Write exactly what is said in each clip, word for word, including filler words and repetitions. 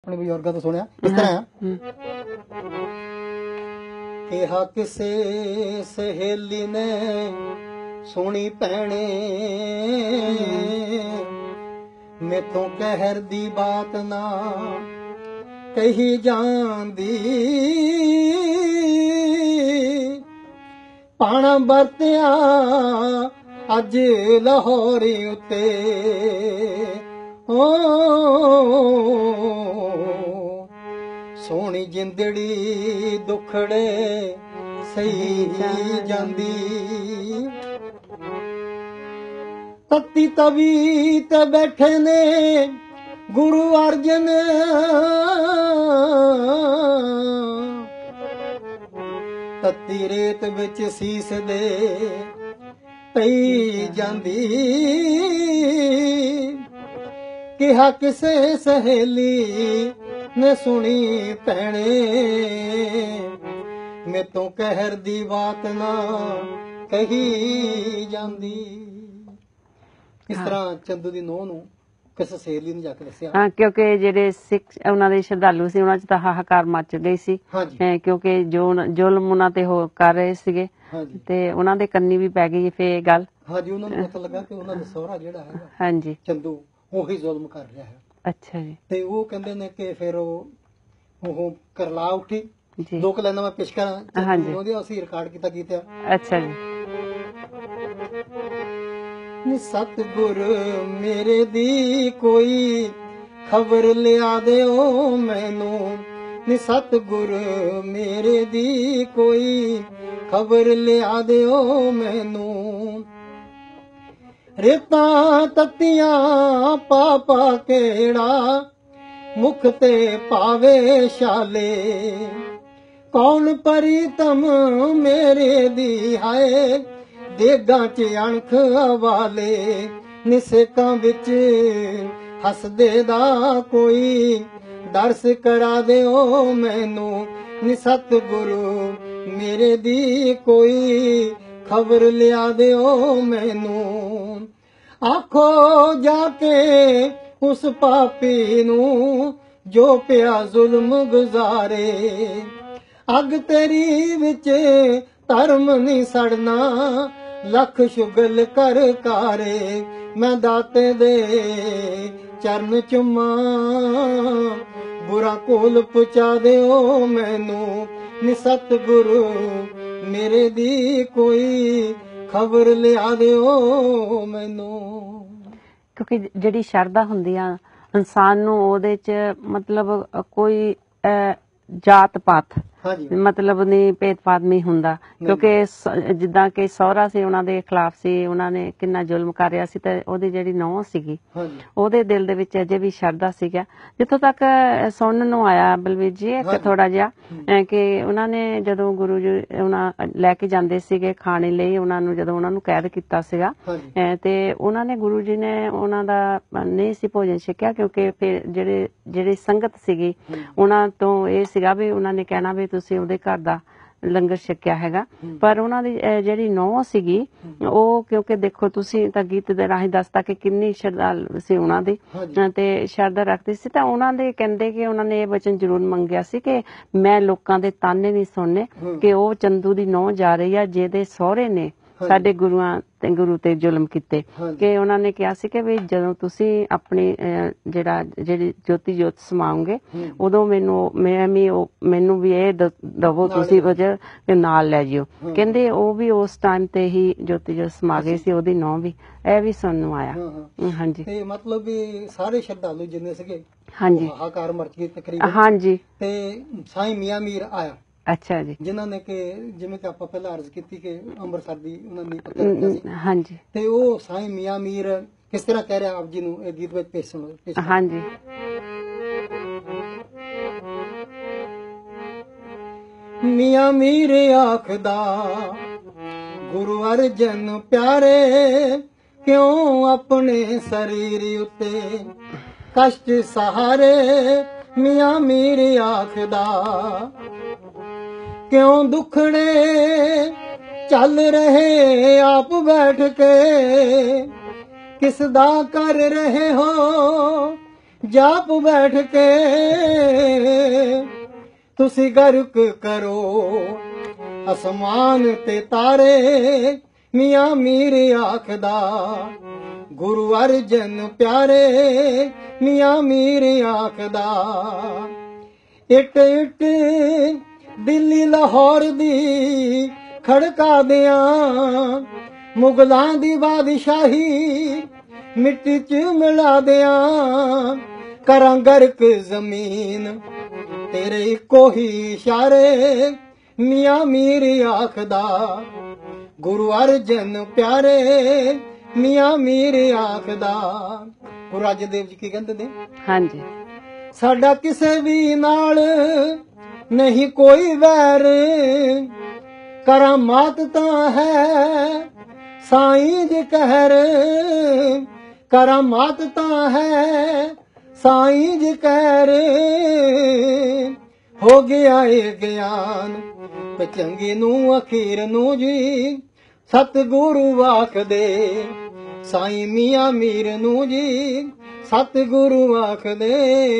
अपने बजुर्गों तो सुनिया इस तरह कहा किसे सहेली ने सोनी भैने मैं तो कहर दी बात ना कही जांदी पाना बरतिया अज लाहौरी उते ओ सोनी जिंदड़ी दुखड़े सही जांदी तत्ती तवी ते बैठे ने गुरु अर्जन तत्ती रेत विच सीस दे पई जांदी कहा किसे सहेली ने सुनी भैने मैं तो कहर दी बात ना कही जांदी। किस तरह चंदू दी नूह नूं किस सहेली ने जाके दस्सिया हाँ क्योंकि ਜਿਹੜੇ ਸਿੱਖ ਉਹਨਾਂ ਦੇ ਸ਼ਰਧਾਲੂ ਸੀ ਉਹਨਾਂ 'ਚ ਤਾਂ ਹਾਹਾਕਾਰ ਮਚ ਗਈ ਸੀ ਕਿਉਂਕਿ ਜੋ ਜ਼ੁਲਮ ਉਹਨਾਂ ਤੇ ਹੋ ਕਰ ਰਹੇ ਸੀਗੇ ਤੇ ਉਹਨਾਂ ਦੇ ਕੰਨੀ ਵੀ ਪੈ ਗਈ ਫੇ ਗੱਲ ਹਾਂਜੀ ਉਹਨਾਂ ਨੂੰ ਪਤਾ ਲੱਗਾ ਕਿ ਉਹਨਾਂ ਦਾ ਸਹੁਰਾ ਜਿਹੜਾ ਹੈਗਾ ਹਾਂਜੀ ਚੰਦੂ ਉਹੀ ਜ਼ੁਲਮ ਕਰ ਰਿਹਾ ਹੈ। ਅੱਛਾ ਜੀ ਤੇ ਉਹ ਕਹਿੰਦੇ ਨੇ ਕਿ ਫਿਰ ਉਹ ਉਹ ਕਰਲਾ ਉੱਠੀ ਜੀ ਦੋ ਕੁ ਲਾਈਨਾਂ ਮੈਂ ਪੇਸ਼ ਕਰਾਂ ਹਾਂਜੀ ਉਹਦੀ ਅਸੀਂ ਰਿਕਾਰਡ ਕੀਤਾ ਕੀਤਾ ਅੱਛਾ ਜੀ ਨੀ ਸਤਿਗੁਰ ਮੇਰੇ ਦੀ ਕੋਈ ਖਬਰ ਲਿਆ ਦਿਓ ਮੈਨੂੰ ਨੀ ਸਤਿਗੁਰ ਮੇਰੇ ਦੀ ਕੋਈ ਖਬਰ ਲਿਆ ਦਿਓ ਮੈਨੂੰ ਰੇਤਾਂ ਤੱਤੀਆਂ ਪਾ ਪਾ ਕਿਹੜਾ ਮੁਖ ਤੇ ਪਾਵੇ ਛਾਲੇ ਕੌਣ ਪ੍ਰੀਤਮ ਮੇਰੇ ਦੀ ਹਾਏ ਦੇਗਾਂ ਚ ਅਣਖ ਹਵਾਲੇ ਨਿਸਕਾਂ ਵਿੱਚ ਹੱਸਦੇ ਦਾ ਕੋਈ ਦਰਸ ਕਰਾ ਦਿਓ ਮੈਨੂੰ ਨੀ ਸਤਿਗੁਰੂ ਮੇਰੇ ਦੀ ਕੋਈ खबर लिया दियो मैनू आखो जाके उस पापी नू जो पिया जुल्म गुजारे अग तेरी विच धर्म नहीं सड़ना लख शुगल कर कारे मैं दाते दे चरण चुमा बुरा कोल पुचा दियो मैनू नी सतगुरु मेरे दी कोई खबर लिया दियो मैनू क्योंकि जिहड़ी शरधा हुंदी आ इंसान नूं ओहदे च मतलब कोई जात पात मतलब नहीं भेदभाव नहीं हुंदा क्योंकि जिद्दां कि सहुरा सी उन्हां दे खिलाफ सी उन्हां ने किन्ना जुल्म कर रहा सी ते ओहदी जिहड़ी नौं सीगी ओहदे दिल दे विच अजे भी शरधा सीगा जिथों तक सुनन नूं आया बलवीर जी इक थोड़ा जिहा कि उन्हां ने जदों गुरु जी उन्हां लैके जांदे सीगे खाने लई उन्हां नूं जदों उन्हां नूं कैद कीता सीगा ते उन्हां ने गुरु जी ने उन्हां दा नहीं सी भोजन छकिया क्योंकि फिर जिहड़ी जिहड़ी संगत सीगी उन्हां तों इह सीगा भी उन्हां ने कहना भी ਤੁਸੀਂ ਉਹਦੇ ਘਰ ਦਾ ਲੰਗਰ ਛਕਿਆ ਹੈਗਾ ਪਰ ਉਹਨਾਂ ਦੀ ਜਿਹੜੀ ਨੌਂ ਸੀਗੀ ਉਹ ਕਿਉਂਕਿ ਦੇਖੋ ਤੁਸੀਂ ਤਾਂ ਗੀਤ ਦੇ ਰਾਹੀਂ ਦੱਸਤਾ ਕਿ ਕਿੰਨੀ ਸ਼ਰਧਾ ਸੀ ਉਹਨਾਂ ਦੀ ਤੇ ਸ਼ਰਧਾ ਰੱਖਦੀ ਸੀ ਤਾਂ ਉਹਨਾਂ ਦੇ ਕਹਿੰਦੇ ਕਿ ਉਹਨਾਂ ਨੇ ਇਹ ਵਚਨ ਜ਼ਰੂਰ ਮੰਗਿਆ ਸੀ ਕਿ ਮੈਂ ਲੋਕਾਂ ਦੇ ਤਾਨੇ ਨਹੀਂ ਸੁਣਨੇ ਕਿ ਉਹ ਚੰਦੂ ਦੀ ਨੌਂ ਜਾ ਰਹੀ ਆ ਜਿਹਦੇ ਸਹੁਰੇ ਨੇ ਸਾਡੇ ਗੁਰੂਆਂ ਤੇ ਗੁਰੂ ਤੇ ਜ਼ੁਲਮ ਕੀਤੇ ਕਿ ਉਹਨਾਂ ਨੇ ਕਿਹਾ ਸੀ ਕਿ ਵੀ ਜਦੋਂ ਤੁਸੀਂ ਆਪਣੀ ਜਿਹੜਾ ਜਿਹੜੀ ਜੋਤੀ ਜੋਤ ਸਮਾਓਗੇ ਉਦੋਂ ਮੈਨੂੰ ਮੈਂ ਵੀ ਮੈਨੂੰ ਵੀ ਇਹ ਦਵੋ ਤੁਸੀਂ ਵਜ੍ਹਾ ਕਿ ਨਾਲ ਲੈ ਜਿਓ ਕਹਿੰਦੇ ਉਹ ਵੀ ਉਸ ਟਾਈਮ ਤੇ ਹੀ ਜੋਤੀ ਜੋਤ ਸਮਾ ਗਏ ਸੀ ਉਹਦੀ ਨੌਂ ਵੀ ਇਹ ਵੀ ਸੁਣਨ ਨੂੰ ਆਇਆ ਹਾਂਜੀ ਤੇ ਮਤਲਬ ਵੀ ਸਾਰੇ ਸ਼ਰਧਾਲੂ ਜਿੰਨੇ ਸੀਗੇ ਹਾਂਜੀ ਹਾਕਾਰ ਮਰ ਗਏ ਤਕਰੀਬਨ ਹਾਂਜੀ ਤੇ ਸਾਈਂ ਮੀਆਂ ਮੀਰ ਆਇਆ ਅੱਛਾ ਜੀ ਜਿਨ੍ਹਾਂ ਨੇ ਕਿ ਜਿਵੇਂ ਕਿ ਆਪਾਂ ਪਹਿਲਾਂ ਅਰਜ਼ ਕੀਤੀ ਕਿ ਅੰਮ੍ਰਿਤਸਰ ਦੀ ਉਹਨਾਂ ਨੇ ਪੱਤਰ ਰੱਖਿਆ ਸੀ ਹਾਂਜੀ ਤੇ ਉਹ ਸਾਈਂ ਮੀਆਂ ਮੀਰ ਕਿਸ ਤਰ੍ਹਾਂ ਕਹਿ ਰਿਹਾ ਆਪ ਜੀ ਨੂੰ ਇਹ ਗੀਤ ਵਿੱਚ ਪੇਸ਼ ਸੁਣੋ ਹਾਂਜੀ ਮੀਆਂ ਮੀਰ ਆਖਦਾ ਗੁਰੂ ਅਰਜਨ ਪਿਆਰੇ ਕਿਉਂ ਆਪਣੇ ਸਰੀਰ ਉੱਤੇ ਕਸ਼ਟ ਸਹਾਰੇ ਮੀਆਂ ਮੀਰ ਆਖਦਾ क्यों दुखड़े चल रहे आप बैठ के किस दा कर रहे हो ਜਾਪ ਬੈਠ ਕੇ ਤੁਸੀਂ ਗਰਕ ਕਰੋ ਅਸਮਾਨ ਤੇ ਤਾਰੇ, ਮੀਆਂ ਮੀਰ ਆਖਦਾ ਗੁਰੂ ਅਰਜਨ ਪਿਆਰੇ, ਮੀਆਂ ਮੀਰ ਆਖਦਾ ਇੱਟ ਇੱਟ ਦਿੱਲੀ ਲਾਹੌਰ ਦੀ ਖੜਕਾ ਦਿਆਂ, ਮੁਗਲਾਂ ਦੀ ਬਾਦਸ਼ਾਹੀ ਮਿੱਟੀ ਚ ਮਿਲਾ ਦਿਆਂ, ਕਰਾਂ ਗਰਕ ਜ਼ਮੀਨ ਤੇਰੇ ਇੱਕੋ ਹੀ ਇਸ਼ਾਰੇ, ਮੀਆਂ ਮੀਰ ਆਖਦਾ ਗੁਰੂ ਅਰਜਨ ਪਿਆਰੇ, ਮੀਆਂ ਮੀਰ ਆਖਦਾ। ਗੁਰੂ ਅਰਜਨ ਦੇਵ ਜੀ ਕੀ ਕਹਿੰਦੇ ਨੇ? ਹਾਂਜੀ, ਸਾਡਾ ਕਿਸੇ ਵੀ ਨਾਲ ਨਹੀਂ ਕੋਈ ਵੈਰ, ਕਰਾਮਾਤ ਤਾਂ ਹੈ ਸਾਈਂ ਜੀ ਕਹਿਰ, ਕਰਾਮਾਤ ਤਾਂ ਹੈ ਸਾਈਂ ਜੀ ਕਹਿਰ, ਹੋ ਗਿਆ ਏ ਗਿਆਨ ਚੰਗੀ ਨੂੰ ਅਖੀਰ ਨੂੰ ਜੀ, ਸਤਿਗੁਰੂ ਆਖਦੇ ਸਾਈਂ ਮੀਆਂ ਮੀਰ ਨੂੰ ਜੀ, ਸਤਿਗੁਰੂ ਆਖਦੇ।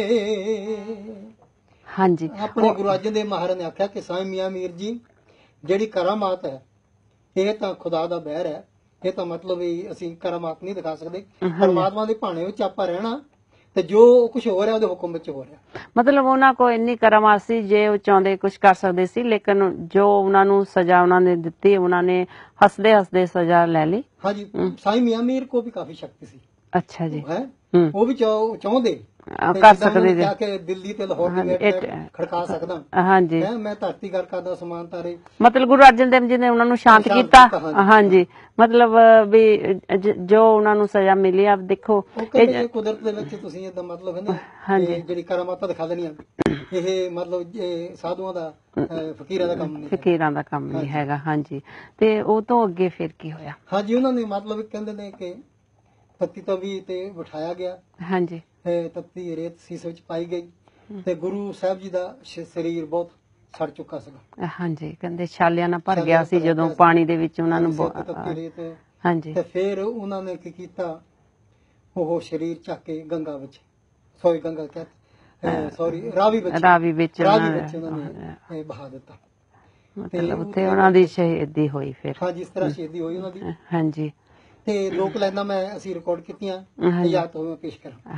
ਹਾਂਜੀ, ਆਪਣੇ ਗੁਰੂ ਅਰਜਨ ਦੇਵ ਮਹਾਰਾਜ ਨੇ ਆਖਿਆ ਕਿ ਸਾਈਂ ਮੀਆਂ ਮੀਰ ਜੀ ਜਿਹੜੀ ਕਰਾਮਾਤ ਹੈ ਇਹ ਤਾਂ ਖੁਦਾ ਦਾ ਬਹਿਰ ਹੈ, ਇਹ ਤਾਂ ਮਤਲਬ ਵੀ ਅਸੀਂ ਕਰਾਮਾਤ ਨਹੀਂ ਦਿਖਾ ਸਕਦੇ, ਪਰਮਾਤਮਾ ਦੇ ਭਾਣੇ ਵਿੱਚ ਆਪਾਂ ਰਹਿਣਾ ਤੇ ਜੋ ਕੁਝ ਹੋ ਰਿਹਾ ਉਹਦੇ ਹੁਕਮ ਵਿੱਚ ਹੋ ਰਿਹਾ। ਮਤਲਬ ਉਹਨਾਂ ਕੋਲ ਇੰਨੀ ਕਰਾਮਾਤ ਸੀ, ਜੇ ਉਹ ਚਾਹੁੰਦੇ ਕੁਝ ਕਰ ਸਕਦੇ ਸੀ, ਲੇਕਿਨ ਜੋ ਉਹਨਾਂ ਨੂੰ ਸਜ਼ਾ ਉਹਨਾਂ ਨੇ ਦਿੱਤੀ ਉਹਨਾਂ ਨੇ ਹੱਸਦੇ ਹੱਸਦੇ ਸਜ਼ਾ ਲੈ ਲਈ। ਹਾਂਜੀ, ਸਾਈਂ ਮੀਆਂ ਮੀਰ ਕੋ ਵੀ ਕਾਫੀ ਸ਼ਕਤੀ ਸੀ। ਅੱਛਾ ਜੀ, ਹੈ ਉਹ ਵੀ ਚਾਹੁੰਦੇ ਕਰ ਸਕਦੇ ਜੀ ਕਿ ਦਿੱਲੀ ਤੇ ਲਾਹੌਰ ਦੀ ਗੇਟ ਖੜਕਾ ਸਕਦਾ। ਹਾਂਜੀ, ਮੈਂ ਧਰਤੀ ਕਰ ਕਰਦਾ ਸਮਾਨ ਤਾਰੇ, ਮਤਲਬ ਗੁਰੂ ਅਰਜਨ ਦੇਵ ਜੀ ਨੇ ਉਹਨਾਂ ਨੂੰ ਸ਼ਾਂਤ ਕੀਤਾ। ਹਾਂਜੀ, ਮਤਲਬ ਵੀ ਜੋ ਉਹਨਾਂ ਨੂੰ ਸਜ਼ਾ ਮਿਲੀ, ਆਪ ਦੇਖੋ ਕੁਦਰਤ ਦੇ ਵਿੱਚ ਤੁਸੀਂ ਇਹਦਾ ਮਤਲਬ ਹੈ ਨਾ ਜਿਹੜੀ ਕਰਾਮਾਤਾਂ ਦਿਖਾ ਦੇਣੀਆਂ, ਇਹ ਮਤਲਬ ਸਾਧੂਆਂ ਦਾ ਫਕੀਰਾਂ ਦਾ ਕੰਮ ਨਹੀਂ, ਫਕੀਰਾਂ ਦਾ ਕੰਮ ਨਹੀਂ ਹੈਗਾ। ਹਾਂਜੀ, ਤੇ ਉਹ ਤੋਂ ਅੱਗੇ ਫਿਰ ਕੀ ਹੋਇਆ? ਹਾਂਜੀ, ਉਹਨਾਂ ਨੇ ਮਤਲਬ ਕਹਿੰਦੇ ਨੇ ਕਿ ਤੱਤੀ ਤਵੀ ਤੇ ਬਿਠਾਇਆ ਗਿਆ। ਹਾਂਜੀ, ਤੱਤੀ ਰੇਤ ਸੀਸ ਵਿੱਚ ਪਾਈ ਗਈ ਤੇ ਗੁਰੂ ਸਾਹਿਬ ਜੀ ਦਾ ਸਰੀਰ ਬਹੁਤ ਸੜ ਚੁੱਕਾ ਸੀਗਾ। ਹਾਂਜੀ, ਕਹਿੰਦੇ ਛਾਲਿਆਂ ਨਾਲ ਭਰ ਗਿਆ ਸੀ ਜਦੋਂ ਪਾਣੀ ਦੇ ਵਿੱਚ ਉਹਨਾਂ ਨੂੰ। ਹਾਂਜੀ, ਤੇ ਫਿਰ ਉਹਨਾਂ ਨੇ ਕੀ ਕੀਤਾ, ਉਹ ਸਰੀਰ ਚੱਕ ਕੇ ਗੰਗਾ ਵਿੱਚ, ਸੋਈ ਗੰਗਾ ਕਹਿ ਸੌਰੀ ਰਾਵੀ ਵਿੱਚ, ਰਾਵੀ ਵਿੱਚ ਰਾਵੀ ਵਿੱਚ ਉਹਨਾਂ ਨੇ ਬਹਾ ਦਿੱਤਾ। ਮਤਲਬ ਉੱਥੇ ਉਹਨਾਂ ਦੀ ਸ਼ਹੀਦੀ ਹੋਈ ਫਿਰ। ਹਾਂਜੀ, ਇਸ ਤਰ੍ਹਾਂ ਸ਼ਹੀਦੀ ਹੋਈ ਉਹਨਾਂ ਦੀ। ਹਾਂਜੀ, ਤੇ ਲੋਕ ਲਾਈਨਾਂ ਮੈਂ ਅਸੀਂ ਰਿਕਾਰਡ ਕੀਤੀਆਂ, ਯਾਦ ਤੋਂ ਮੈਂ ਪੇਸ਼ ਕਰਾਂ।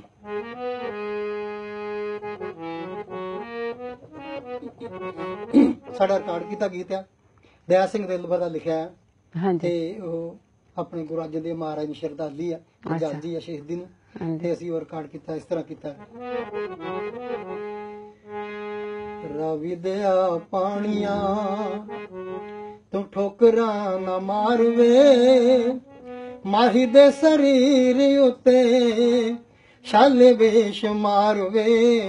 ਸਾਡਾ ਰਿਕਾਰਡ ਕੀਤਾ ਗੀਤ ਆ ਦਇਆ ਸਿੰਘ ਦਿਲਬਰ ਦਾ ਲਿਖਿਆ, ਤੇ ਉਹ ਆਪਣੇ ਗੁਰੂ ਅਰਜਨ ਦੇਵ ਮਹਾਰਾਜ ਦੀ ਸ਼ਰਧਾਲੀ ਆ, ਜਲਦੀ ਆ ਸ਼ਹੀਦੀ ਨੂੰ, ਤੇ ਅਸੀਂ ਉਹ ਰਿਕਾਰਡ ਕੀਤਾ ਇਸ ਤਰ੍ਹਾਂ ਕੀਤਾ। ਰਾਵੀ ਦਿਆ ਪਾਣੀਆਂ ਤੂੰ ਠੋਕਰਾਂ ਨਾ ਮਾਰਵੇ, ਮਾਹੀ ਦੇ ਸਰੀਰ ਉੱਤੇ ਛਾਲੇ ਵੇਸ਼ ਮਾਰਵੇ,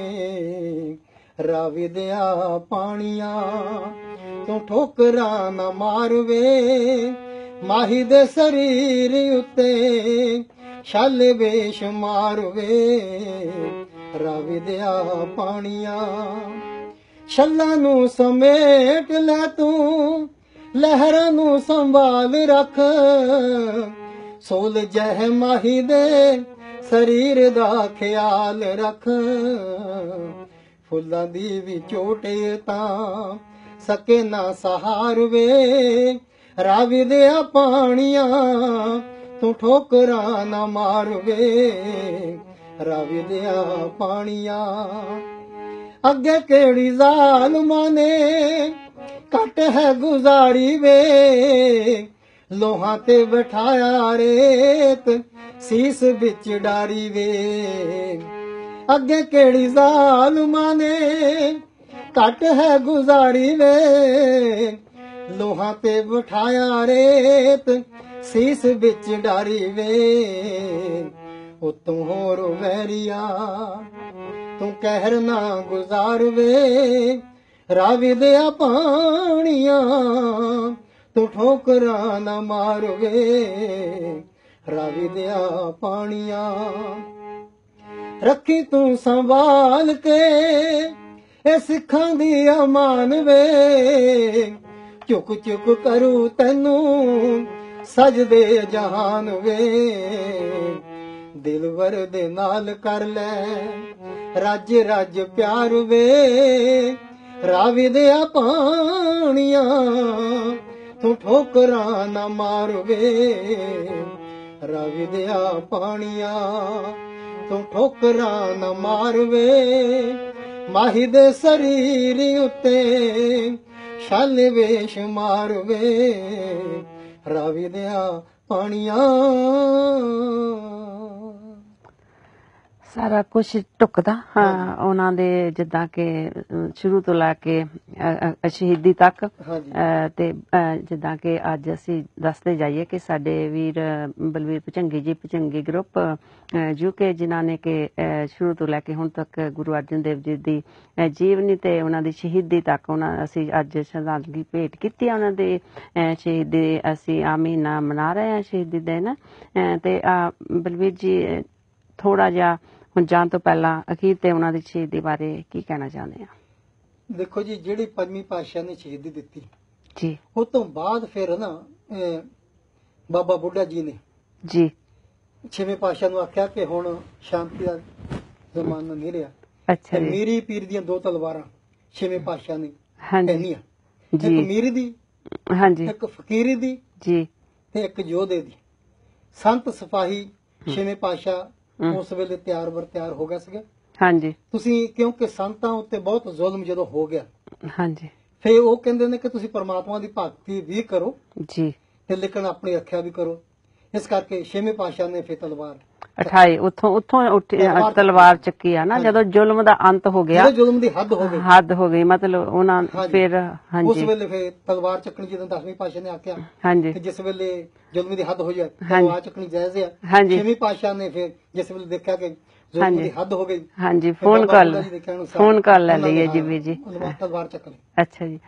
ਰਾਵੀ ਦਿਆ ਪਾਣੀਆਂ ਤੂੰ ਠੋਕਰਾਂ ਨਾ ਮਾਰਵੇ, ਮਾਹੀ ਦੇ ਸਰੀਰ ਉੱਤੇ ਛਾਲੇ ਵੇਸ਼ ਮਾਰਵੇ, ਰਾਵੀ ਦਿਆ ਪਾਣੀਆਂ ਛੱਲਾਂ ਨੂੰ ਸਮੇਟ ਲੈ ਤੂੰ, ਲਹਿਰਾਂ ਨੂੰ ਸੰਭਾਲ ਰੱਖ, ਸੋਲ ਜਹ ਮਾਹੀ ਦੇ ਸਰੀਰ ਦਾ ਖਿਆਲ ਰੱਖ, ਫੁੱਲਾਂ ਦੀ ਵੀ ਚੋਟੇ ਤਾਂ ਸਕੇ ਨਾ ਸਹਾਰ ਵੇ, ਰਾਵੀ ਦਿਆ ਪਾਣੀਆਂ ਤੂੰ ਠੋਕਰਾਂ ਨਾ ਮਾਰਵੇ, ਰਾਵੀ ਦਿਆ ਪਾਣੀਆਂ। ਅੱਗੇ ਕਿਹੜੀ ਜ਼ਾਲਮਾਂ ਨੇ ਕੱਟ ਹੈ ਗੁਜ਼ਾਰੀ ਵੇ, ਲੋਹਾਂ ਤੇ ਬਿਠਾਇਆ ਰੇਤ ਸੀਸ ਵਿੱਚ ਡਾਰੀ ਵੇ, ਅੱਗੇ ਕਿਹੜੀ ਜ਼ਾਲਮਾਂ ਨੇ ਕੱਟ ਹੈ ਗੁਜ਼ਾਰੀ ਵੇ, ਲੋਹਾਂ ਤੇ ਬਿਠਾਇਆ ਰੇਤ ਸੀਸ ਵਿੱਚ ਡਾਰੀ ਵੇ, ਉਤੋਂ ਹੋਰ ਵੈਰੀਆ ਤੂੰ ਕਹਿਰ ਨਾ ਗੁਜ਼ਾਰ ਵੇ, ਰਾਵੀ ਦਿਆ ਪਾਣੀਆਂ ਤੂੰ ਠੋਕਰਾਂ ਨਾ ਮਾਰਵੇ, ਰਾਵੀ ਦਿਆ ਪਾਣੀਆਂ। ਰੱਖੀ ਤੂੰ ਸੰਭਾਲ ਕੇ ਇਹ ਸਿੱਖਾਂ ਦੀ ਅਮਾਨ ਵੇ, ਚੁੱਕ ਚੁੱਕ ਕਰੂ ਤੈਨੂੰ ਸਜਦੇ ਜਹਾਨ ਵੇ, ਦਿਲਵਰ ਦੇ ਨਾਲ ਕਰ ਲੈ ਰੱਜ ਰੱਜ ਪਿਆਰ ਵੇ ਰਾਵੀ ਦਿਆ ਪਾਣੀਆਂ ਤੂੰ ਠੋਕਰਾਂ ਨਾ ਮਾਰ ਵੇ ਰਾਵੀ ਦਿਆ ਪਾਣੀਆਂ ਤੂੰ ਠੋਕਰਾਂ ਨਾ ਮਾਰ ਵੇ ਮਾਹੀ ਦੇ ਸਰੀਰ ਉੱਤੇ ਛਲ ਵੇਸ਼ ਮਾਰ ਵੇ ਰਾਵੀ ਦਿਆ ਪਾਣੀਆਂ। ਸਾਰਾ ਕੁਝ ਟੁਕਦਾ ਹਾਂ ਉਹਨਾਂ ਦੇ ਜਿੱਦਾਂ ਕਿ ਸ਼ੁਰੂ ਤੋਂ ਲੈ ਕੇ ਸ਼ਹੀਦੀ ਤੱਕ ਤੇ ਜਿੱਦਾਂ ਕਿ ਅੱਜ ਅਸੀਂ ਦੱਸਦੇ ਜਾਈਏ ਕਿ ਸਾਡੇ ਵੀਰ ਬਲਵੀਰ ਭੁਜੰਗੀ ਜੀ ਭੁਜੰਗੀ ਗਰੁੱਪ ਯੂਕੇ ਜਿਨ੍ਹਾਂ ਨੇ ਕਿ ਸ਼ੁਰੂ ਤੋਂ ਲੈ ਕੇ ਹੁਣ ਤੱਕ ਗੁਰੂ ਅਰਜਨ ਦੇਵ ਜੀ ਦੀ ਜੀਵਨੀ ਤੇ ਉਹਨਾਂ ਦੀ ਸ਼ਹੀਦੀ ਤੱਕ ਉਹਨਾਂ ਅਸੀਂ ਅੱਜ ਸ਼ਰਧਾਂਜਲੀ ਭੇਟ ਕੀਤੀ ਆ ਉਹਨਾਂ ਦੇ ਸ਼ਹੀਦੀ ਅਸੀਂ ਆ ਮਹੀਨਾ ਮਨਾ ਰਹੇ ਹਾਂ ਸ਼ਹੀਦੀ ਦਿਨ ਤੇ ਬਲਵੀਰ ਜੀ ਥੋੜਾ ਜਿਹਾ ਹੁਣ ਜਾਣ ਤੋਂ ਪਹਿਲਾਂ ਅਖੀਰ ਤੇ ਉਹਨਾਂ ਦੀ ਸ਼ਹੀਦੀ ਬਾਰੇ ਕੀ ਕਹਿਣਾ ਚਾਹੁੰਦੇ ਆ? ਦੇਖੋ ਜੀ ਜਿਹੜੀ ਪੰਜਵੀਂ ਪਾਤਸ਼ਾਹ ਨੇ ਸ਼ਹੀਦੀ ਦਿੱਤੀ ਜੀ ਉਹ ਤੋਂ ਬਾਅਦ ਫਿਰ ਨਾ ਬਾਬਾ ਬੁੱਢਾ ਜੀ ਨੇ ਜੀ ਛੇਵੇਂ ਪਾਤਸ਼ਾਹ ਨੂੰ ਆਖਿਆ ਕਿ ਹੁਣ ਸ਼ਾਂਤੀ ਦਾ ਜ਼ਮਾਨਾ ਨਹੀਂ ਰਿਹਾ। ਅੱਛਾ ਜੀ। ਮੀਰੀ ਪੀਰ ਦੀਆਂ ਦੋ ਤਲਵਾਰਾਂ ਛੇਵੇਂ ਪਾਤਸ਼ਾਹ ਨੇ ਹਾਂਜੀ ਇੱਕ ਮੀਰੀ ਦੀ ਹਾਂਜੀ ਇੱਕ ਫਕੀਰੀ ਦੀ ਜੀ ਤੇ ਇੱਕ ਯੋਧੇ ਦੀ। ਸੰਤ ਸਿਪਾਹੀ ਛੇਵੇਂ ਪਾਤਸ਼ਾਹ ਉਸ ਵੇਲੇ ਤਿਆਰ ਬਰ ਤਿਆਰ ਹੋ ਗਿਆ ਸੀਗਾ। ਹਾਂਜੀ ਤੁਸੀਂ ਕਿਉਂਕਿ ਸੰਤਾਂ ਉੱਤੇ ਬਹੁਤ ਜ਼ੁਲਮ ਜਦੋਂ ਹੋ ਗਿਆ ਹਾਂਜੀ ਫੇ ਉਹ ਕਹਿੰਦੇ ਨੇ ਕਿ ਤੁਸੀਂ ਪਰਮਾਤਮਾ ਦੀ ਭਗਤੀ ਵੀ ਕਰੋ ਜੀ ਤੇ ਲੇਕਿਨ ਆਪਣੀ ਰੱਖਿਆ ਵੀ ਕਰੋ। ਇਸ ਕਰਕੇ ਛੇਵੇਂ ਪਾਤਸ਼ਾਹ ਨੇ ਫੇ ਤਲਵਾਰ ਅਠਾਈ ਉੱਥੋਂ ਉੱਥੋਂ ਤਲਵਾਰ ਚੱਕੀ ਆ ਨਾ ਜਦੋਂ ਜ਼ੁਲਮ ਦਾ ਅੰਤ ਹੋ ਗਿਆ ਜ਼ੁਲਮ ਦੀ ਹੱਦ ਹੋ ਗਈ ਹੱਦ ਹੋ ਗਈ ਮਤਲਬ ਉਹਨਾਂ ਫਿਰ ਹਾਂਜੀ ਉਸ ਵੇਲੇ ਫੇ ਤਲਵਾਰ ਚੱਕਣੀ ਜਦੋਂ ਦਸਵੀਂ ਪਾਤਸ਼ਾਹ ਨੇ ਆਖਿਆ ਹਾਂਜੀ ਜਿਸ ਵੇਲੇ ਜ਼ੁਲਮ ਦੀ ਹੱਦ ਹੋ ਜਾਏ ਤਲਵਾਰ ਚੱਕਣੀ ਜਾਇਜ਼ ਆ। ਹਾਂਜੀ ਛੇਵੀਂ ਪਾਤਸ਼ਾਹ ਨੇ ਫਿਰ ਜਿਸ ਵੇਲੇ ਦੇਖਿਆ ਕਿ ਜ਼ੁਲਮ ਦੀ ਹੱਦ ਹੋ ਗਈ ਹਾਂਜੀ ਫੋਨ ਕਾਲ ਫੋਨ ਕਾਲ ਲੈ ਲਈਏ ਜੀ ਵੀਰ ਜੀ ਤਲਵਾਰ ਚੱਕ ਲਈ। ਅੱਛਾ ਜੀ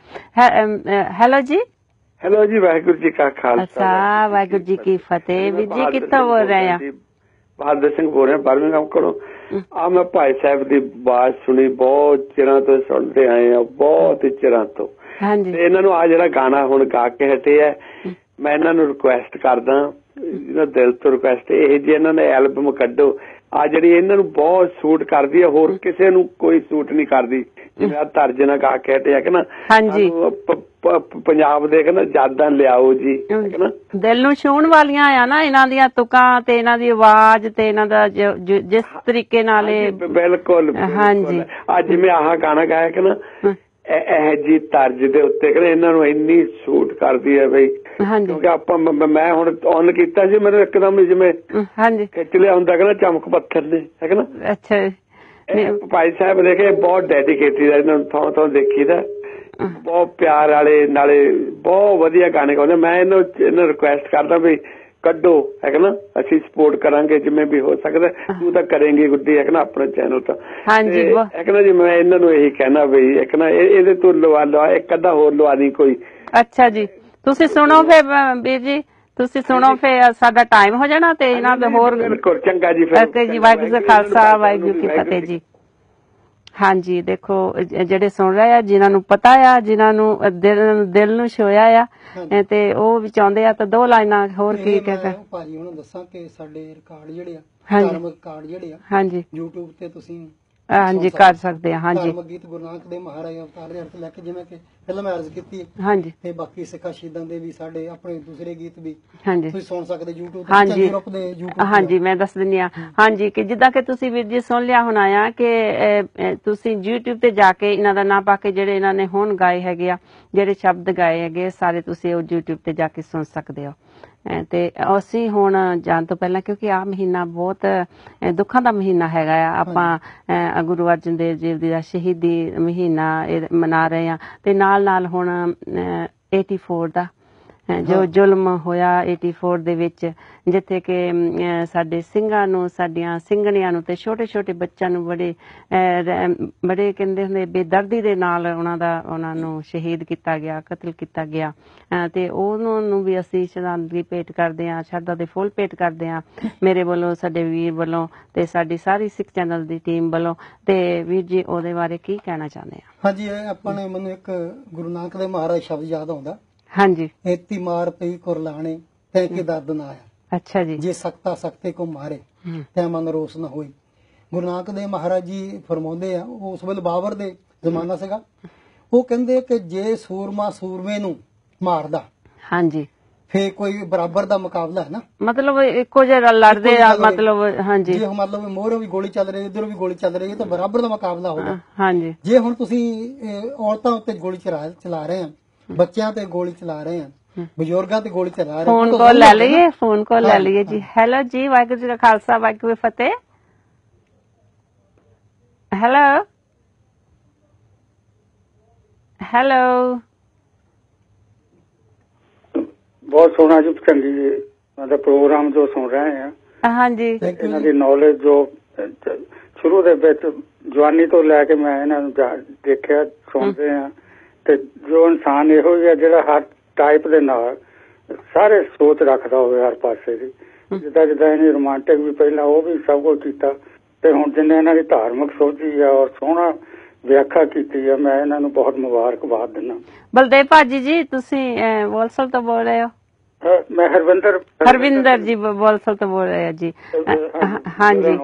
ਹੈਲੋ ਜੀ ਹੈਲੋ ਜੀ ਵਾਹਿਗੁਰੂ ਜੀ ਕਾ ਖਾਲਸਾ ਵਾਹਿਗੁਰੂ ਜੀ ਕੀ ਫਤਿਹ। ਵੀਰ ਜੀ ਕਿੱਥੋਂ ਬੋਲ ਰਹੇ ਆ? ਬਹਾਦਰ ਸਿੰਘ ਬੋਲ ਰਿਹਾ ਬਰਮਿੰਘਮ ਕੋਲੋਂ। ਆ ਮੈਂ ਭਾਈ ਸਾਹਿਬ ਦੀ ਆਵਾਜ਼ ਸੁਣੀ ਬਹੁਤ ਚਿਰਾਂ ਤੋਂ ਸੁਣਦੇ ਆਏ ਆ ਬਹੁਤ ਚਿਰਾਂ ਤੋਂ ਹਾਂਜੀ ਤੇ ਇਹਨਾਂ ਨੂੰ ਆ ਜਿਹੜਾ ਗਾਣਾ ਹੁਣ ਗਾ ਕੇ ਹਟੇ ਆ ਮੈਂ ਇਹਨਾਂ ਨੂੰ ਰਿਕੁਐਸਟ ਕਰਦਾ ਇਹਨਾਂ ਦਿਲ ਤੋਂ ਰਿਕੁਐਸਟ ਇਹ ਜੀ ਇਹਨਾਂ ਨੇ ਐਲਬਮ ਕੱਢੋ ਆ ਜਿਹੜੀ ਇਹਨਾਂ ਨੂੰ ਬਹੁਤ ਸੂਟ ਕਰਦੀ ਹੈ ਹੋਰ ਕਿਸੇ ਨੂੰ ਕੋਈ ਸੂਟ ਨਹੀਂ ਕਰਦੀ ਜਿਵੇਂ ਆ ਤਰਜਨਾ ਗਾ ਕੇ ਹਟੇ ਆ ਕਿ ਨਾ ਹਾਂਜੀ ਪੰਜਾਬ ਦੇ ਕਹਿੰਦਾ ਯਾਦਾਂ ਲਿਆਓ ਜੀ ਦਿਲ ਨੂੰ ਛੂਹਣ ਵਾਲੀਆਂ ਆ ਨਾ ਇਹਨਾਂ ਦੀਆਂ ਤੁਕਾਂ ਤੇ ਇਹਨਾਂ ਦੀ ਆਵਾਜ਼ ਤੇ ਇਹਨਾਂ ਦਾ ਜਿਸ ਤਰੀਕੇ ਨਾਲ ਬਿਲਕੁਲ ਹਾਂਜੀ ਅੱਜ ਜਿਵੇਂ ਆਹ ਗਾਣਾ ਗਾਇਆ ਕਿ ਨਾ ਇਹ ਜੀ ਤਰਜ ਦੇ ਉੱਤੇ ਕਹਿੰਦੇ ਇਹਨਾਂ ਨੂੰ ਇੰਨੀ ਸੂਟ ਕਰਦੀ ਹੈ ਬਈ ਕਿਉਂਕਿ ਆਪਾਂ ਮੈਂ ਹੁਣ ਔਨ ਕੀਤਾ ਸੀ ਮੈਨੂੰ ਇੱਕਦਮ ਜਿਵੇਂ ਹਾਂਜੀ ਖਿੱਚ ਲਿਆ ਹੁੰਦਾ ਕਹਿੰਦਾ ਚਮਕ ਪੱਥਰ ਨੇ ਹੈ ਨਾ। ਅੱਛਾ ਭਾਈ ਸਾਹਿਬ ਦੇਖੇ ਬਹੁਤ ਡੈਡੀਕੇਟਿਡ ਹੈ ਇਹਨਾਂ ਨੂੰ ਥਾਂ ਥਾਂ ਦੇਖੀਦਾ ਬਹੁਤ ਪਿਆਰ ਵਾਲੇ ਨਾਲੇ ਬਹੁਤ ਵਧੀਆ ਗਾਣੇ ਗਾਉਂਦੇ। ਮੈਂ ਇਹਨੂੰ ਇਹਨਾਂ ਰਿਕੁਐਸਟ ਕਰਦਾ ਵੀ ਕੱਢੋ ਹੈ ਨਾ ਅਸੀਂ ਸਪੋਰਟ ਕਰਾਂਗੇ ਜਿਵੇਂ ਵੀ ਹੋ ਸਕਦਾ ਤੂੰ ਤਾਂ ਕਰੇਂਗੀ ਗੁੱਡੀ ਹੈ ਨਾ ਆਪਣਾ ਚੈਨਲ ਤਾਂ ਹਾਂਜੀ ਹੈ ਨਾ ਜੀ। ਮੈਂ ਇਹਨਾਂ ਨੂੰ ਇਹੀ ਕਹਿਣਾ ਬਈ ਇੱਕ ਨਾ ਇਹਦੇ ਤੋਂ ਲਵਾ ਲਵਾ ਇੱਕ ਅੱਧਾ ਹੋਰ ਲਵਾ ਨਹੀਂ ਕੋਈ। ਅੱਛਾ ਜੀ ਤੁਸੀਂ ਸੁਣੋ ਫਿਰ ਵੀਰ ਜੀ ਤੁਸੀਂ ਸੁਣੋ ਫਿਰ ਸਾਡਾ ਟਾਈਮ ਹੋ ਜਾਣਾ ਤੇ ਇਹਨਾਂ ਦੇ ਹੋਰ ਬਿਲਕੁਲ ਚੰਗਾ ਜੀ ਫਿਰ ਜੀ ਵਾਹਿਗੁਰੂ ਜੀ ਖਾਲਸਾ ਵਾਹਿਗੁਰੂ ਕੀ ਫਤਿਹ ਜੀ। ਹਾਂਜੀ ਦੇਖੋ ਜਿਹੜੇ ਸੁਣ ਰਹੇ ਆ ਜਿਨ੍ਹਾਂ ਨੂੰ ਪਤਾ ਆ ਜਿਨ੍ਹਾਂ ਨੂੰ ਦਿਲ ਨੂੰ ਛੋਇਆ ਆ ਤੇ ਉਹ ਵੀ ਚਾਹੁੰਦੇ ਆ ਤਾਂ ਦੋ ਲਾਈਨਾਂ ਹੋਰ ਕੀ ਕਹਿੰਦਾ ਭਾਜੀ ਹੁਣ ਦੱਸਾਂ ਕਿ ਸਾਡੇ ਰਿਕਾਰਡ ਜਿਹੜੇ ਆ ਧਾਰਮਿਕ ਰਿਕਾਰਡ ਜਿਹੜੇ ਆ ਹਾਂਜੀ YouTube ਤੇ ਤੁਸੀਂ ਹਾਂਜੀ ਕਰ ਸਕਦੇ ਆ। ਹਾਂਜੀ ਧਾਰਮਿਕ ਗੀਤ ਗੁਰੂ ਨਾਨਕ ਦੇ ਮਹਾਰਾਜ ਅਵਤਾਰ ਦੇ ਅਰਥ ਲੈ ਕੇ ਜਿਵੇਂ ਕਿ ਪਹਿਲਾਂ ਮੈਂ ਅਰਜ਼ ਕੀਤੀ ਹਾਂਜੀ ਤੇ ਬਾਕੀ ਸਿੱਖਾਂ ਸ਼ਹੀਦਾਂ ਦੇ ਵੀ ਸਾਡੇ ਆਪਣੇ ਦੂਸਰੇ ਗੀਤ ਵੀ ਹਾਂਜੀ ਤੁਸੀਂ ਸੁਣ ਸਕਦੇ YouTube ਤੇ ਹਾਂਜੀ ਯੂਰਪ ਦੇ YouTube ਹਾਂਜੀ ਮੈਂ ਦੱਸ ਦਿੰਦੀ ਆ ਹਾਂਜੀ ਕਿ ਜਿੱਦਾਂ ਕਿ ਤੁਸੀਂ ਵੀਰ ਜੀ ਸੁਣ ਲਿਆ ਹੋਣਾ ਆ ਕਿ ਤੁਸੀਂ YouTube ਤੇ ਜਾ ਕੇ ਇਹਨਾਂ ਦਾ ਨਾਂ ਪਾ ਕੇ ਜਿਹੜੇ ਇਹਨਾਂ ਨੇ ਹੁਣ ਗਾਏ ਹੈਗੇ ਆ ਜਿਹੜੇ ਸ਼ਬਦ ਗਾਏ ਹੈਗੇ ਸਾਰੇ ਤੁਸੀਂ ਉਹ YouTube ਤੇ ਜਾ ਕੇ ਸੁਣ ਸਕਦੇ ਹੋ। ਤੇ ਅਸੀਂ ਹੁਣ ਜਾਣ ਤੋਂ ਪਹਿਲਾਂ ਕਿਉਂਕਿ ਆਹ ਮਹੀਨਾ ਬਹੁਤ ਦੁੱਖਾਂ ਦਾ ਮਹੀਨਾ ਹੈਗਾ ਆ ਆਪਾਂ ਗੁਰੂ ਅਰਜਨ ਦੇਵ ਜੀ ਦਾ ਸ਼ਹੀਦੀ ਮਹੀਨਾ ਮਨਾ ਰਹੇ ਆ ਤੇ ਨਾਲ ਨਾਲ ਹੁਣ ਚੁਰਾਸੀ ਦਾ ਜੋ ਜ਼ੁਲਮ ਹੋਇਆ ਚੁਰਾਸੀ ਦੇ ਵਿੱਚ ਜਿੱਥੇ ਕਿ ਸਾਡੇ ਸਿੰਘਾਂ ਨੂੰ ਸਾਡੀਆਂ ਸਿੰਘਣੀਆਂ ਨੂੰ ਤੇ ਛੋਟੇ ਛੋਟੇ ਬੱਚਿਆਂ ਨੂੰ ਬੜੇ ਬੜੇ ਕਹਿੰਦੇ ਹੁੰਦੇ ਬੇਦਰਦੀ ਦੇ ਨਾਲ ਉਹਨਾਂ ਦਾ ਉਹਨਾਂ ਨੂੰ ਸ਼ਹੀਦ ਕੀਤਾ ਗਿਆ ਕਤਲ ਕੀਤਾ ਗਿਆ ਤੇ ਉਹਨਾਂ ਨੂੰ ਵੀ ਅਸੀਂ ਸ਼ਰਧਾਂਜਲੀ ਭੇਟ ਕਰਦੇ ਹਾਂ ਸ਼ਰਧਾ ਦੇ ਫੁੱਲ ਭੇਟ ਕਰਦੇ ਹਾਂ ਮੇਰੇ ਵੱਲੋਂ ਸਾਡੇ ਵੀਰ ਵੱਲੋਂ ਤੇ ਸਾਡੀ ਸਾਰੀ ਸਿੱਖ ਚੈਨਲ ਦੀ ਟੀਮ ਵੱਲੋਂ। ਤੇ ਵੀਰ ਜੀ ਉਹਦੇ ਬਾਰੇ ਕੀ ਕਹਿਣਾ ਚਾਹੁੰਦੇ ਆ? ਹਾਂਜੀ ਆਪਾਂ ਨੇ ਮੈਨੂੰ ਇੱਕ ਗੁਰੂ ਨਾਨਕ ਦੇ ਮਹਾਰਾਜ ਸ਼ਬਦ ਯਾਦ ਆਉਂਦਾ ਹਾਂਜੀ ਏਤੀ ਮਾਰ ਪਈ ਕੁਰਲਾਣੇ ਤੈ ਕੇ ਦਰਦ ਨਾ ਆਇਆ। ਅੱਛਾ ਜੀ। ਜੇ ਸਕਤਾ ਸਕਤੇ ਕੋ ਮਾਰੇ ਤੈ ਮਨ ਰੋਸ ਨਾ ਹੋਈ। ਗੁਰੂ ਨਾਨਕ ਦੇਵ ਮਹਾਰਾਜ ਜੀ ਫਰਮਾਉਂਦੇ ਆ, ਉਸ ਵੇਲੇ ਬਾਬਰ ਦੇ ਜ਼ਮਾਨਾ ਸੀਗਾ, ਉਹ ਕਹਿੰਦੇ ਕਿ ਜੇ ਸੂਰਮਾ ਸੂਰਮੇ ਨੂੰ ਮਾਰਦਾ, ਹਾਂਜੀ, ਫੇ ਕੋਈ ਬਰਾਬਰ ਦਾ ਮੁਕਾਬਲਾ ਹੈ ਨਾ, ਮਤਲਬ ਇੱਕੋ ਜਿਹਾ ਲੜਦੇ ਆ, ਮਤਲਬ ਹਾਂਜੀ, ਜੇ ਮਤਲਬ ਮੋਹਰੋਂ ਵੀ ਗੋਲੀ ਚੱਲ ਰਹੀ, ਇਧਰੋਂ ਵੀ ਗੋਲੀ ਚੱਲ ਰਹੀ ਹੈ ਤਾਂ ਬਰਾਬਰ ਦਾ ਮੁਕਾਬਲਾ ਹੋਗਾ। ਹਾਂਜੀ, ਜੇ ਹੁਣ ਤੁਸੀਂ ਅਹ, ਔਰਤਾਂ ਉੱਤੇ ਗੋਲੀ ਚਲਾ ਚਲਾ ਰਹੇ ਆ, ਬੱਚਿਆਂ ਤੇ ਗੋਲੀ ਚਲਾ ਰਹੇ ਆ, ਬਜ਼ੁਰਗਾਂ ਤੇ ਗੋਲੀ ਚਲਾ ਰਹੇ, ਫੋਨ ਕਾਲ ਲੈ ਲਈਏ, ਫੋਨ ਕਾਲ ਲੈ ਲਈਏ ਜੀ। ਹੈਲੋ ਜੀ, ਵਾਹਿਗੁਰੂ ਜੀ ਦਾ ਖਾਲਸਾ, ਵਾਹਿਗੁਰੂ ਜੀ ਕੀ ਫਤਿਹ। ਹੈਲੋ ਹੈਲੋ, ਬਹੁਤ ਸੋਹਣਾ ਜੀ, ਚੰਗੀ ਜੀ ਦਾ ਪ੍ਰੋਗਰਾਮ ਜੋ ਸੁਣ ਰਹੇ ਆ। ਹਾਂਜੀ, ਇਹਨਾਂ ਦੀ ਨੌਲੇਜ ਜੋ ਸ਼ੁਰੂ ਦੇ ਵਿੱਚ ਜਵਾਨੀ ਤੋਂ ਲੈ ਕੇ ਮੈਂ ਇਹਨਾਂ ਨੂੰ ਦੇਖਿਆ, ਸੁਣਦੇ ਆ, ਤੇ ਜੋ ਇਨਸਾਨ ਇਹੋ ਜਿਹਾ ਜਿਹੜਾ ਹਰ ਟਾਈਪ ਦੇ ਨਾਲ ਸਾਰੇ ਸੋਚ ਰੱਖਦਾ ਹੋਵੇ ਹਰ ਪਾਸੇ ਦੀ, ਜਿੱਦਾਂ ਜਿੱਦਾਂ ਇਹਨੇ ਰੋਮਾਂਟਿਕ ਵੀ ਪਹਿਲਾਂ ਉਹ ਵੀ ਸਭ ਕੁਝ ਕੀਤਾ, ਤੇ ਹੁਣ ਜਿੰਨੇ ਇਹਨਾਂ ਦੀ ਧਾਰਮਿਕ ਸੋਝੀ ਆ ਔਰ ਸੋਹਣਾ ਵਿਆਖਿਆ ਕੀਤੀ ਆ, ਮੈਂ ਇਹਨਾਂ ਨੂੰ ਬਹੁਤ ਮੁਬਾਰਕਬਾਦ ਦਿੰਦਾ। ਬਲਦੇਵ ਭਾਜੀ ਜੀ, ਤੁਸੀਂ ਬੋਲਸਲ ਤੋਂ ਬੋਲ ਰਹੇ ਹੋ? ਮੈਂ ਹਰਵਿੰਦਰ ਹਰਵਿੰਦਰ ਜੀ ਬੋਲਸਲ ਤੋਂ ਬੋਲ ਰਹੇ ਹੋ ਜੀ। ਹਾਂਜੀ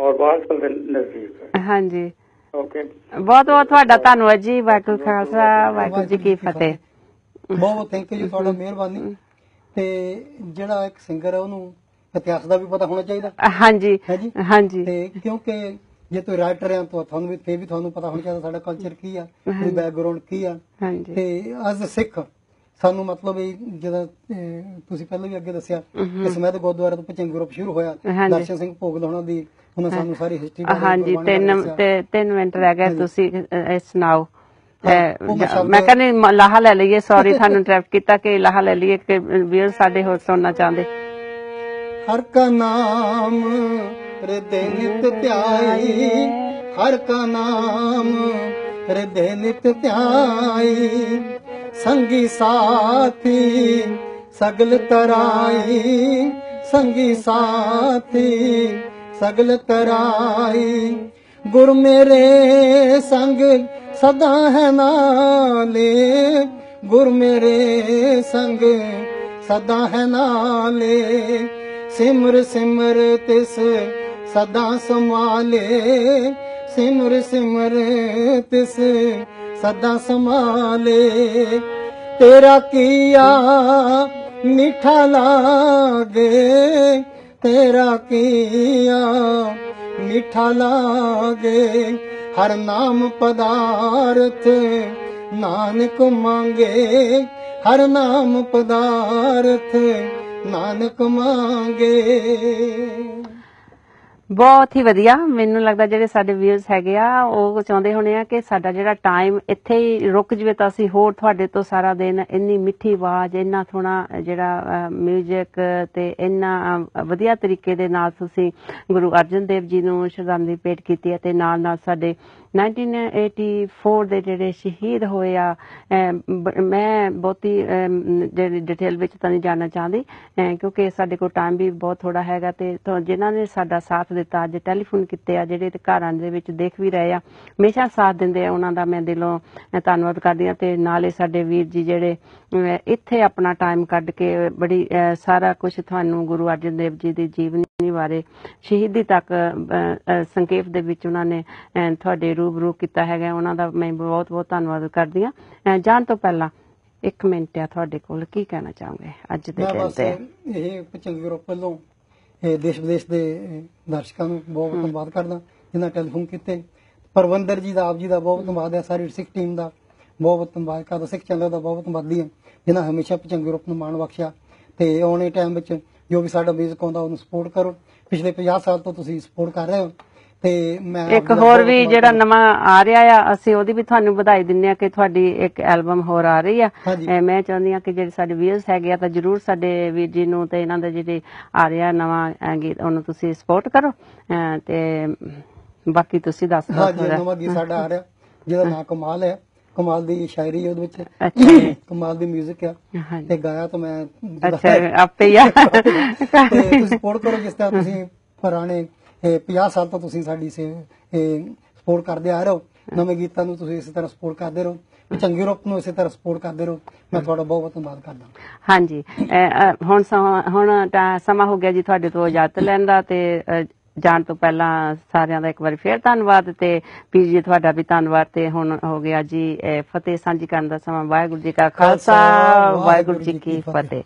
ਹਾਂਜੀ, ਓਕੇ, ਬਹੁਤ ਬਹੁਤ ਤੁਹਾਡਾ ਧੰਨਵਾਦ ਜੀ। ਵਾਹਿਗੁਰੂ ਖਾਲਸਾ, ਵਾਹਿਗੁਰੂ ਜੀ ਕੀ ਫਤਿਹ। ਬਹੁਤ ਥੈਂਕ ਯੂ ਜੀ, ਤੁਹਾਡਾ ਮਿਹਰਬਾਨੀ। ਤੇ ਜਿਹੜਾ ਇੱਕ ਸਿੰਗਰ ਹੈ ਉਹਨੂੰ ਇਤਿਹਾਸ ਦਾ ਵੀ ਪਤਾ ਹੋਣਾ ਚਾਹੀਦਾ। ਹਾਂਜੀ ਹਾਂਜੀ, ਤੇ ਕਿਉਂਕਿ ਜੇ ਤੁਸੀਂ ਰਾਈਟਰ ਆ ਤਾਂ ਤੁਹਾਨੂੰ ਵੀ ਫੇਰ ਵੀ ਤੁਹਾਨੂੰ ਪਤਾ ਹੋਣਾ ਚਾਹੀਦਾ ਸਾਡਾ ਕਲਚਰ ਕੀ ਆ, ਬੈਕਗਰਾਉਂਡ ਕੀ ਆ। ਤੇ ਐਜ਼ ਸਿੱਖ ਸਾਨੂੰ ਮਤਲਬ ਇਹ ਜਦੋਂ ਤੁਸੀਂ ਪਹਿਲਾਂ ਵੀ ਅੱਗੇ ਦੱਸਿਆ ਕਿ ਸਮੇਤ ਗੁਰਦੁਆਰਾ ਤੋਂ ਭਜਨ ਗਰੁੱਪ ਸ਼ੁਰੂ ਹੋਇਆ, ਦਰਸ਼ਨ ਸਿੰਘ ਭੋਗਲ ਉਹਨਾਂ ਦੀ, ਉਹਨਾਂ ਸਾਨੂੰ ਸਾਰੀ ਹਿਸਟਰੀ ਬਾਰੇ। ਹਾਂਜੀ, ਤਿੰਨ ਤੇ ਤਿੰਨ ਮਿੰਟ ਰਹਿ ਗਏ, ਤੁਸੀਂ ਸੁਣਾਓ। ਮੈਂ ਕਹਿੰਦੀ ਲਾਹਾ ਲੈ ਲਈਏ, ਸੌਰੀ ਤੁਹਾਨੂੰ ਇੰਟਰਪਟ ਕੀਤਾ, ਕਿ ਲਾਹਾ ਲੈ ਲਈਏ ਕਿ ਵੀਰ ਸਾਡੇ ਹੋਰ ਸੁਣਨਾ ਚਾਹੁੰਦੇ। ਹਰ ਕਾ ਨਾਮ ਹਿਰਦੇ ਨਿਤ ਧਿਆਈ, ਹਰ ਕਾ ਨਾਮ ਹਿਰਦੇ ਨਿਤ ਧਿਆਈ, ਸੰਗੀ ਸਾਥੀ ਸਗਲ ਤਰਾਈ, ਸੰਗੀ ਸਾਥੀ ਸਗਲ ਤਰਾਈ, ਗੁਰ ਮੇਰੇ ਸੰਗ ਸਦਾ ਹੈ ਨਾਲੇ, ਗੁਰ ਮੇਰੇ ਸੰਗ ਸਦਾ ਹੈ ਨਾਲੇ, ਸਿਮਰ ਸਿਮਰ ਤਿਸ ਸਦਾ ਸੰਭਾਲੇ, ਸਿਮਰ ਸਿਮਰ ਤਿਸ ਸਦਾ ਸੰਭਾਲੇ, ਤੇਰਾ ਕੀਆ ਮਿੱਠਾ ਲਾਗੇ, ਤੇਰਾ ਕੀਆ ਮਿੱਠਾ ਲਾਗੇ, ਹਰ ਨਾਮ ਪਦਾਰਥ ਨਾਨਕ ਮੰਗੇ, ਹਰ ਨਾਮ ਪਦਾਰਥ ਨਾਨਕ ਮੰਗੇ। ਬਹੁਤ ਹੀ ਵਧੀਆ। ਮੈਨੂੰ ਲੱਗਦਾ ਜਿਹੜੇ ਸਾਡੇ ਵਿਊਅਰਸ ਹੈਗੇ ਆ ਉਹ ਚਾਹੁੰਦੇ ਹੋਣੇ ਆ ਕਿ ਸਾਡਾ ਜਿਹੜਾ ਟਾਈਮ ਇੱਥੇ ਹੀ ਰੁਕ ਜਵੇ, ਤਾਂ ਅਸੀਂ ਹੋਰ ਤੁਹਾਡੇ ਤੋਂ ਸਾਰਾ ਦਿਨ ਇੰਨੀ ਮਿੱਠੀ ਆਵਾਜ਼, ਇੰਨਾ ਸੋਹਣਾ ਜਿਹੜਾ ਮਿਊਜ਼ਿਕ ਤੇ ਇੰਨਾ ਵਧੀਆ ਤਰੀਕੇ ਦੇ ਨਾਲ ਤੁਸੀਂ ਗੁਰੂ ਅਰਜਨ ਦੇਵ ਜੀ ਨੂੰ ਸ਼ਰਧਾਂਜਲੀ ਭੇਟ ਕੀਤੀ ਹੈ, ਤੇ ਨਾਲ ਨਾਲ ਸਾਡੇ ਨਾਈਨਟੀਨ ਏਟੀ ਫੋਰ ਦੇ ਜਿਹੜੇ ਸ਼ਹੀਦ ਹੋਏ ਆ, ਮੈਂ ਬਹੁਤੀ ਜਿਹੜੀ ਡਿਟੇਲ ਵਿੱਚ ਤਾਂ ਨਹੀਂ ਜਾਣਨਾ ਚਾਹੁੰਦੀ ਕਿਉਂਕਿ ਸਾਡੇ ਕੋਲ ਟਾਈਮ ਵੀ ਬਹੁਤ ਥੋੜਾ ਹੈਗਾ, ਤੇ ਜਿਨ੍ਹਾਂ ਨੇ ਸਾਡਾ ਸਾਥ ਦਿੱਤਾ, ਅੱਜ ਟੈਲੀਫੋਨ ਕੀਤੇ ਆ, ਜਿਹੜੇ ਘਰਾਂ ਦੇ ਵਿੱਚ ਦੇਖ ਵੀ ਰਹੇ ਆ, ਹਮੇਸ਼ਾ ਸਾਥ ਦਿੰਦੇ ਆ, ਉਹਨਾਂ ਦਾ ਮੈਂ ਦਿਲੋਂ ਧੰਨਵਾਦ ਕਰਦੀ ਹਾਂ। ਤੇ ਨਾਲੇ ਸਾਡੇ ਵੀਰ ਜੀ ਜਿਹੜੇ ਇੱਥੇ ਆਪਣਾ ਟਾਈਮ ਕੱਢ ਕੇ ਬੜੀ ਸਾਰਾ ਕੁਝ ਤੁਹਾਨੂੰ ਗੁਰੂ ਅਰਜਨ ਦੇਵ ਜੀ ਦੀ ਜੀਵਨੀ ਬਾਰੇ ਸ਼ਹੀਦੀ ਤੱਕ ਸੰਖੇਪ ਦੇ ਵਿੱਚ ਉਹਨਾਂ ਨੇ ਤੁਹਾਡੇ ਰੂਬਰੂ ਕੀਤਾ ਹੈਗਾ, ਉਹਨਾਂ ਦਾ ਮੈਂ ਬਹੁਤ ਬਹੁਤ ਧੰਨਵਾਦ ਕਰਦੀ ਹਾਂ। ਜਾਣ ਤੋਂ ਪਹਿਲਾਂ ਇੱਕ ਮਿੰਟ ਆ ਤੁਹਾਡੇ ਕੋਲ, ਕੀ ਕਹਿਣਾ ਚਾਹੋਗੇ ਅੱਜ ਦੇ ਦਿਨ ਤੇ? ਇਹ ਭਜਨ ਗਰੁੱਪ ਵੱਲੋਂ ਦੇਸ਼ ਵਿਦੇਸ਼ ਦੇ ਦਰਸ਼ਕਾਂ ਨੂੰ ਬਹੁਤ ਧੰਨਵਾਦ ਕਰਦਾ ਜਿਨ੍ਹਾਂ ਟੈਲੀਫੋਨ ਕੀਤੇ। ਪਰਵੰਦਰ ਜੀ ਦਾ, ਆਪ ਜੀ ਦਾ ਬਹੁਤ ਧੰਨਵਾਦ ਹੈ, ਸਾਰੀ ਸਿੱਖ ਟੀਮ ਦਾ ਬਹੁਤ ਧੰਨਵਾਦ ਕਰਦਾ, ਸਿੱਖ ਚੈਨਲ ਦਾ ਬਹੁਤ ਧੰਨਵਾਦੀ ਹਾਂ ਜਿਨ੍ਹਾਂ ਹਮੇਸ਼ਾ ਭਜਨ ਗਰੁੱਪ ਨੂੰ ਮਾਣ ਬਖਸ਼ਿਆ। ਤੇ ਆਉਣੇ ਟਾਈਮ ਵਿੱਚ ਜੋ ਵੀ ਸਾਡਾ ਮਿਊਜ਼ਿਕ ਆਉਂਦਾ ਉਹਨੂੰ ਸਪੋਰਟ ਕਰੋ। ਪਿਛਲੇ ਪੰਜਾਹ ਸਾਲ ਤੋਂ ਤੁਸੀਂ ਸਪੋਰਟ ਕਰ ਰਹੇ ਹੋ। ਤੇ ਮੈਂ ਇੱਕ ਹੋਰ ਵੀ ਜਿਹੜਾ ਨਵਾਂ ਆ ਰਿਹਾ ਆ, ਅਸੀਂ ਉਹਦੀ ਵੀ ਤੁਹਾਨੂੰ ਵਧਾਈ ਦਿੰਦੇ ਆ ਕਿ ਤੁਹਾਡੀ ਇੱਕ ਐਲਬਮ ਹੋਰ ਆ ਰਹੀ ਆ। ਮੈਂ ਚਾਹੁੰਦੀ ਹਾਂ ਕਿ ਜਿਹੜੇ ਸਾਡੇ ਵੀਅਰਸ ਹੈਗੇ ਆ ਤਾਂ ਜਰੂਰ ਸਾਡੇ ਵੀਰ ਜੀ ਨੂੰ ਤੇ ਇਹਨਾਂ ਦਾ ਜਿਹੜੇ ਆ ਰਿਹਾ ਨਵਾਂ ਗੀਤ ਉਹਨੂੰ ਤੁਸੀਂ ਸਪੋਰਟ ਕਰੋ। ਤੇ ਬਾਕੀ ਤੁਸੀਂ ਦੱਸ ਦਿਓ। ਹਾਂਜੀ, ਨਵਾਂ ਗੀਤ ਸਾਡਾ ਆ ਰਿਹਾ ਜਿਹਦਾ ਨਾਂ ਕਮਾਲ ਹੈ। ਕਮਾਲ ਦੀ ਸ਼ਾਇਰੀ ਹੈ ਉਹਦੇ ਵਿੱਚ, ਕਮਾਲ ਦੀ ਮਿਊਜ਼ਿਕ ਆ, ਤੇ ਗਾਇਆ ਤਾਂ ਮੈਂ ਆਪੇ ਹੀ ਆ। ਤੁਸੀਂ ਸਪੋਰਟ ਕਰੋ ਜਿਸ ਤਰ੍ਹਾਂ ਤੁਸੀਂ ਪੁਰਾਣੇ ਪੰਜਾਹ ਸਾਲ ਤੋਂ ਤੁਸੀਂ ਸਾਡੀ ਸਪੋਰਟ ਕਰਦੇ ਆ ਰਹੇ ਹੋ। ਨਵੇਂ ਗੀਤਾਂ ਨੂੰ ਤੁਸੀਂ ਇਸੇ ਤਰ੍ਹਾਂ ਸਪੋਰਟ ਕਰਦੇ ਰਹੋ, ਚੰਗੇ ਰੂਪ ਨੂੰ ਇਸੇ ਤਰ੍ਹਾਂ ਸਪੋਰਟ ਕਰਦੇ ਰਹੋ। ਮੈਂ ਤੁਹਾਡਾ ਬਹੁਤ ਬਹੁਤ ਧੰਨਵਾਦ ਕਰਦਾ। ਹਾਂਜੀ, ਹੁਣ ਹੁਣ ਸਮਾਂ ਹੋ ਗਿਆ ਜੀ ਤੁਹਾਡੇ ਤੋਂ ਇਜਾਜ਼ਤ ਲੈਣ ਦਾ, ਤੇ ਜਾਣ ਤੋਂ ਪਹਿਲਾਂ ਸਾਰਿਆਂ ਦਾ ਇੱਕ ਵਾਰੀ ਫੇਰ ਧੰਨਵਾਦ ਤੇ ਪੀਰ ਜੀ ਤੁਹਾਡਾ ਵੀ ਧੰਨਵਾਦ ਤੇ ਹੁਣ ਹੋ ਗਿਆ ਜੀ ਇਹ ਫਤਿਹ ਸਾਂਝੀ ਕਰਨ ਦਾ ਸਮਾਂ। ਵਾਹਿਗੁਰੂ ਜੀ ਕਾ ਖਾਲਸਾ ਵਾਹਿਗੁਰੂ ਜੀ ਕੀ ਫਤਿਹ।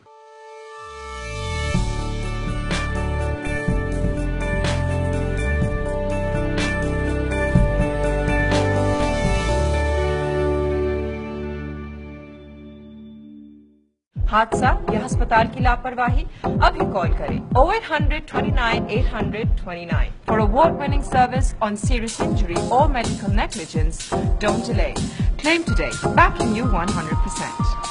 हादसा या अस्पताल की लापरवाही, अभी कॉल करें oh eight hundred twenty-nine eight hundred twenty-nine for award-winning service on serious injury or medical negligence. Don't delay. Claim today, backing you one hundred percent.